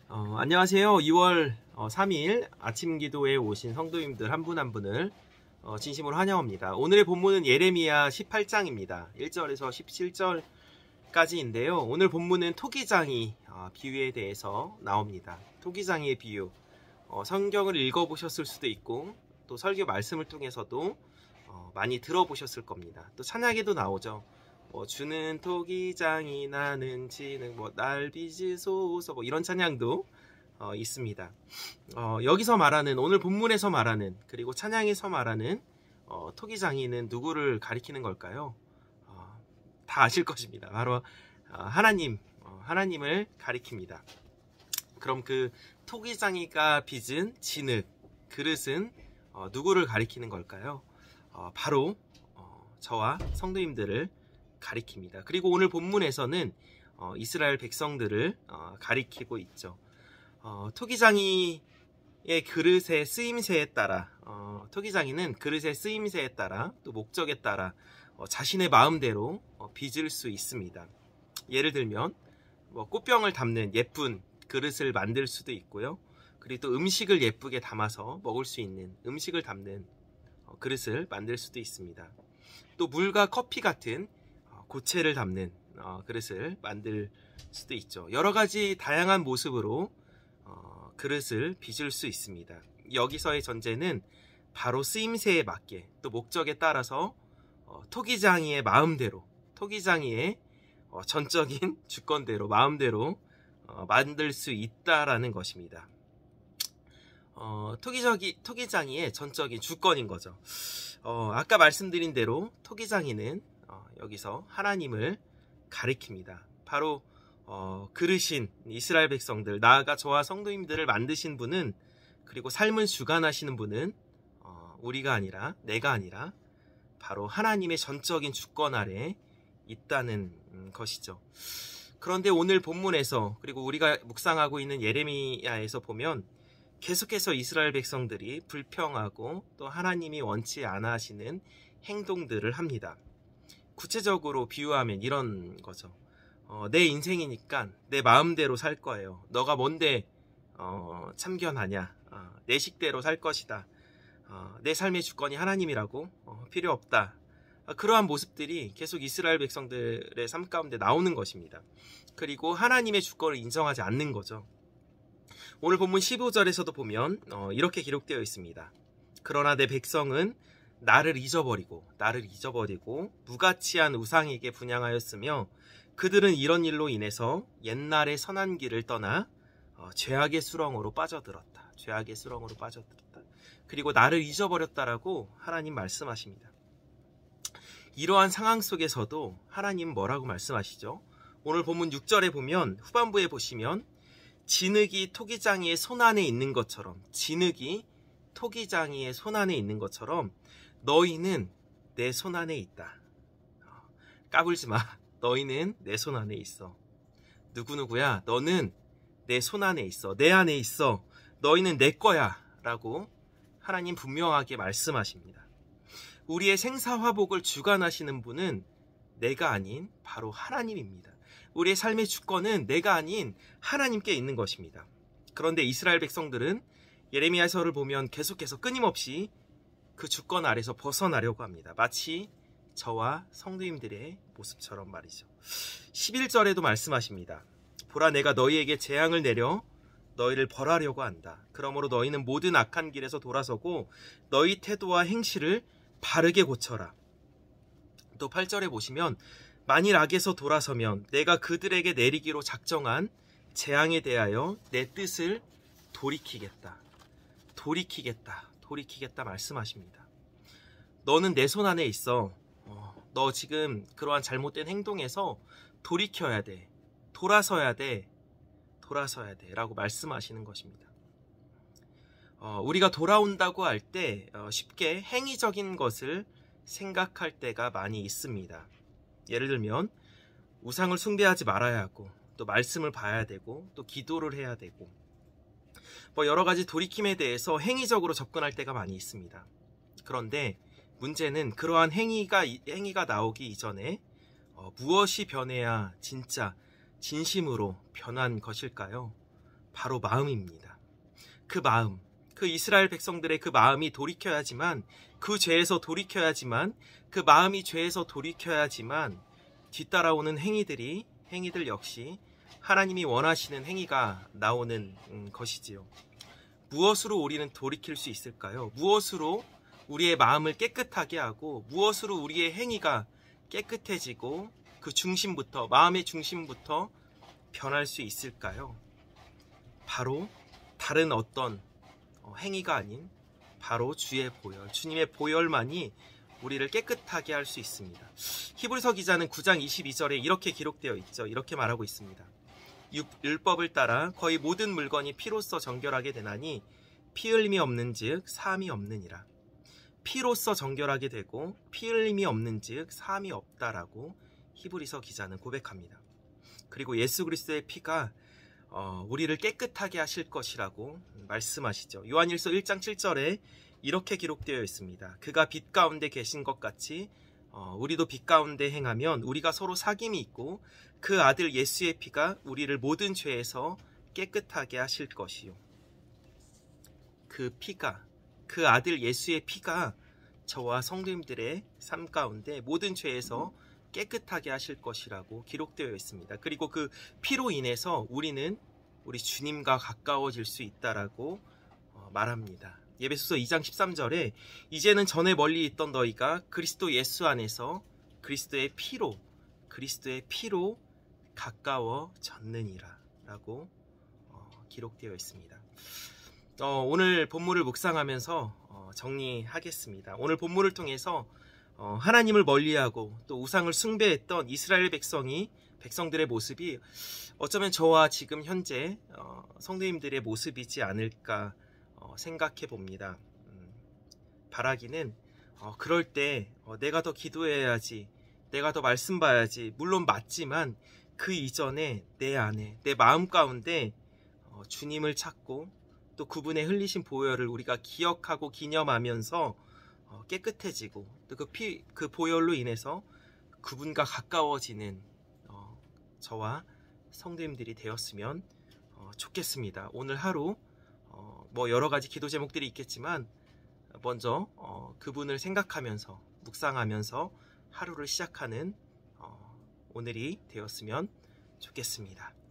안녕하세요. 2월 3일 아침 기도에 오신 성도님들 한 분 한 분을 진심으로 환영합니다. 오늘의 본문은 예레미야 18장입니다. 1절에서 17절까지인데요. 오늘 본문은 토기장이 비유에 대해서 나옵니다. 토기장이의 비유. 성경을 읽어보셨을 수도 있고 또 설교 말씀을 통해서도 많이 들어보셨을 겁니다. 또 찬양에도 나오죠. 주는 토기장이 나는 지는 날 빚으소서 이런 찬양도 있습니다. 여기서 말하는 오늘 본문에서 말하는 그리고 찬양에서 말하는 토기장이는 누구를 가리키는 걸까요? 다 아실 것입니다. 바로 하나님을 가리킵니다. 그럼 그 토기장이가 빚은 진흙 그릇은 누구를 가리키는 걸까요? 바로 저와 성도님들을 가리킵니다. 그리고 오늘 본문에서는 이스라엘 백성들을 가리키고 있죠. 토기장이의 그릇의 쓰임새에 따라 토기장이는 그릇의 쓰임새에 따라 또 목적에 따라 자신의 마음대로 빚을 수 있습니다. 예를 들면 꽃병을 담는 예쁜 그릇을 만들 수도 있고요. 그리고 또 음식을 예쁘게 담아서 먹을 수 있는 음식을 담는 그릇을 만들 수도 있습니다. 또 물과 커피 같은 고체를 담는 그릇을 만들 수도 있죠. 여러 가지 다양한 모습으로 그릇을 빚을 수 있습니다. 여기서의 전제는 바로 쓰임새에 맞게 또 목적에 따라서 토기장이의 마음대로 토기장이의 전적인 주권대로 마음대로 만들 수 있다라는 것입니다. 토기장이의 전적인 주권인 거죠. 아까 말씀드린 대로 토기장이는 여기서 하나님을 가리킵니다. 바로 그르신 이스라엘 백성들, 나아가 저와 성도님들을 만드신 분은, 그리고 삶을 주관하시는 분은 우리가 아니라, 내가 아니라 바로 하나님의 전적인 주권 아래 있다는 것이죠. 그런데 오늘 본문에서, 그리고 우리가 묵상하고 있는 예레미야에서 보면 계속해서 이스라엘 백성들이 불평하고 또 하나님이 원치 않아 하시는 행동들을 합니다. 구체적으로 비유하면 이런 거죠. 내 인생이니까 내 마음대로 살 거예요. 너가 뭔데 참견하냐. 내 식대로 살 것이다. 내 삶의 주권이 하나님이라고 필요 없다. 그러한 모습들이 계속 이스라엘 백성들의 삶 가운데 나오는 것입니다. 그리고 하나님의 주권을 인정하지 않는 거죠. 오늘 본문 15절에서도 보면 이렇게 기록되어 있습니다. 그러나 내 백성은 나를 잊어버리고 무가치한 우상에게 분향하였으며 그들은 이런 일로 인해서 옛날의 선한 길을 떠나 죄악의 수렁으로 빠져들었다. 그리고 나를 잊어버렸다라고 하나님 말씀하십니다. 이러한 상황 속에서도 하나님 뭐라고 말씀하시죠? 오늘 본문 6절에 보면 후반부에 보시면 진흙이 토기장이의 손안에 있는 것처럼 너희는 내 손안에 있다. 까불지 마. 너희는 내 손안에 있어. 누구누구야? 너는 내 손안에 있어. 내 안에 있어. 너희는 내 거야. 라고 하나님 분명하게 말씀하십니다. 우리의 생사화복을 주관하시는 분은 내가 아닌 바로 하나님입니다. 우리의 삶의 주권은 내가 아닌 하나님께 있는 것입니다. 그런데 이스라엘 백성들은 예레미야서를 보면 계속해서 끊임없이 그 주권 아래서 벗어나려고 합니다. 마치 저와 성도님들의 모습처럼 말이죠. 11절에도 말씀하십니다. 보라, 내가 너희에게 재앙을 내려 너희를 벌하려고 한다. 그러므로 너희는 모든 악한 길에서 돌아서고 너희 태도와 행실을 바르게 고쳐라. 또 8절에 보시면 만일 악에서 돌아서면 내가 그들에게 내리기로 작정한 재앙에 대하여 내 뜻을 돌이키겠다 말씀하십니다. 너는 내 손 안에 있어. 너 지금 그러한 잘못된 행동에서 돌이켜야 돼. 돌아서야 돼 라고 말씀하시는 것입니다. 우리가 돌아온다고 할 때 쉽게 행위적인 것을 생각할 때가 많이 있습니다. 예를 들면 우상을 숭배하지 말아야 하고 또 말씀을 봐야 되고 또 기도를 해야 되고 여러 가지 돌이킴에 대해서 행위적으로 접근할 때가 많이 있습니다. 그런데 문제는 그러한 행위가 나오기 이전에 무엇이 변해야 진짜 진심으로 변한 것일까요? 바로 마음입니다. 그 마음, 그 이스라엘 백성들의 그 마음이 돌이켜야지만, 그 죄에서 돌이켜야지만, 그 마음이 죄에서 돌이켜야지만 뒤따라오는 행위들 역시 하나님이 원하시는 행위가 나오는 것이지요. 무엇으로 우리는 돌이킬 수 있을까요? 무엇으로 우리의 마음을 깨끗하게 하고, 무엇으로 우리의 행위가 깨끗해지고 그 중심부터, 마음의 중심부터 변할 수 있을까요? 바로 다른 어떤 행위가 아닌 바로 주의 보혈, 주님의 보혈만이 우리를 깨끗하게 할 수 있습니다. 히브리서 기자는 9장 22절에 이렇게 기록되어 있죠. 이렇게 말하고 있습니다. 율법을 따라 거의 모든 물건이 피로써 정결하게 되나니 피 흘림이 없는즉 사함이 없느니라. 피로써 정결하게 되고 피 흘림이 없는즉 사함이 없다라고 히브리서 기자는 고백합니다. 그리고 예수 그리스도의 피가 우리를 깨끗하게 하실 것이라고 말씀하시죠. 요한일서 1장 7절에 이렇게 기록되어 있습니다. 그가 빛 가운데 계신 것 같이 우리도 빛 가운데 행하면 우리가 서로 사귐이 있고 그 아들 예수의 피가 우리를 모든 죄에서 깨끗하게 하실 것이요. 그 피가, 그 아들 예수의 피가 저와 성도님들의 삶 가운데 모든 죄에서 깨끗하게 하실 것이라고 기록되어 있습니다. 그리고 그 피로 인해서 우리는 우리 주님과 가까워질 수 있다라고 말합니다. 에베소서 2장 13절에 이제는 전에 멀리 있던 너희가 그리스도 예수 안에서 그리스도의 피로 가까워졌느니라 라고 기록되어 있습니다. 오늘 본문을 묵상하면서 정리하겠습니다. 오늘 본문을 통해서 하나님을 멀리하고 또 우상을 숭배했던 이스라엘 백성들의 모습이 어쩌면 저와 지금 현재 성도님들의 모습이지 않을까 생각해 봅니다. 바라기는 그럴 때 내가 더 기도해야지, 내가 더 말씀 봐야지, 물론 맞지만 그 이전에 내 안에, 내 마음 가운데 주님을 찾고 또 그분의 흘리신 보혈을 우리가 기억하고 기념하면서 깨끗해지고 또 그 보혈로 인해서 그분과 가까워지는 저와 성도님들이 되었으면 좋겠습니다. 오늘 하루 여러 가지 기도 제목들이 있겠지만 먼저 그분을 생각하면서 묵상하면서 하루를 시작하는 오늘이 되었으면 좋겠습니다.